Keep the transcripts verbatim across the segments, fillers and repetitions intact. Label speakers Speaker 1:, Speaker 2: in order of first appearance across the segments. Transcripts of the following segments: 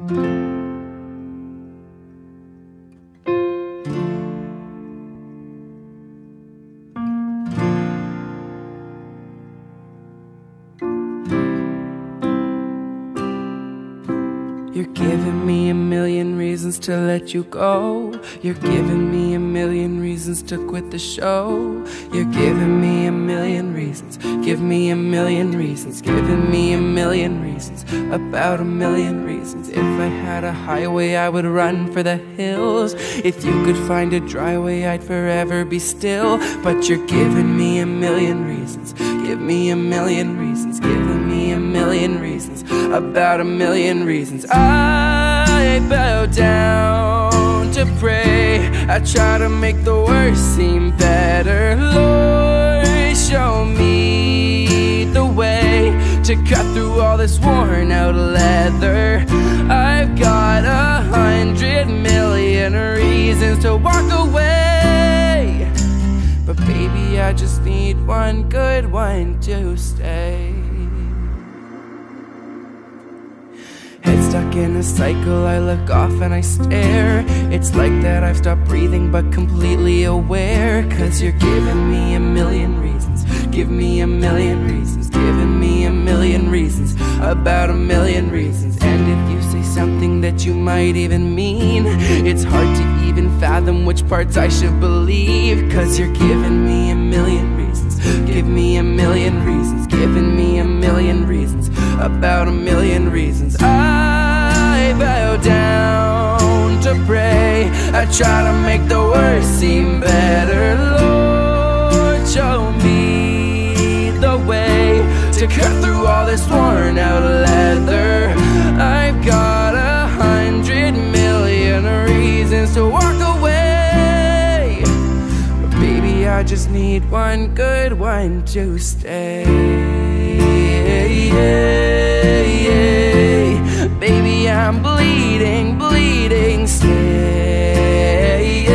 Speaker 1: You're giving me a million reasons to let you go. You're giving me a million reasons to quit the show. You're giving me a million reasons. Give me a million reasons. Giving me a million reasons. About a million reasons. If I had a highway, I would run for the hills. If you could find a dry way, I'd forever be still. But you're giving me a million reasons. Give me a million reasons. Giving me a million reasons. About a million reasons. I bow down to pray. I try to make the worst seem better. Lord, show me the way to cut through all this worn out leather. I've got a hundred million reasons to walk away, but baby, I just need one good one to stay. Head stuck in a cycle, I look off and I stare. It's like that I've stopped breathing but completely aware. Cause you're giving me a million reasons. Give me a million reasons. Giving me a million reasons. About a million reasons. And if you say something that you might even mean, it's hard to even fathom which parts I should believe. Cause you're giving me a million reasons. Give me a million reasons. Giving me a million reasons. About a million reasons. I bow down to pray. I try to make the worst seem better. Lord, show me the way to cut through all this worn out leather. I've got a hundred million reasons to walk away, but baby, I just need one good one to stay. Baby, I'm bleeding, bleeding, stay.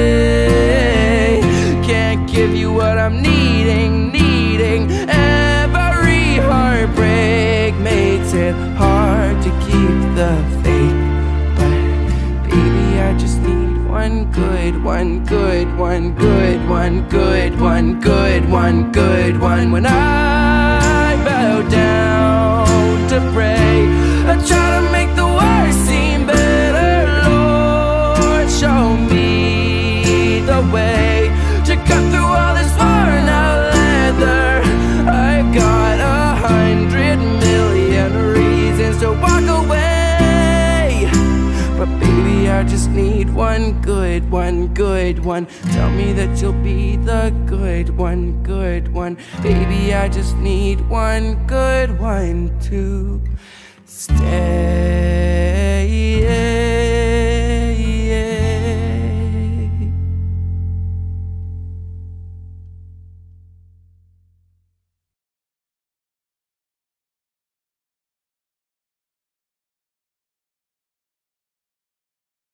Speaker 1: Can't give you what I'm needing, needing. Every heartbreak makes it hard to keep the faith, but baby, I just need one good, one good, one good, one good, one good, one good one. When I bow down to pray, I try to make the worst seem better. Lord, show me the way to cut through all this worn out leather. I've got a hundred million reasons to walk away, but baby, I just need one good, one good one. Tell me that you'll be the good one, good one. Baby, I just need one good one to stay.